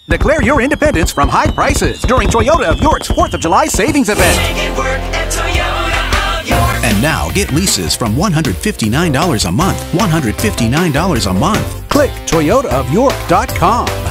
Declare your independence from high prices during Toyota of York's 4th of July savings event. And now get leases from $159 a month. $159 a month. Click toyotaofyork.com.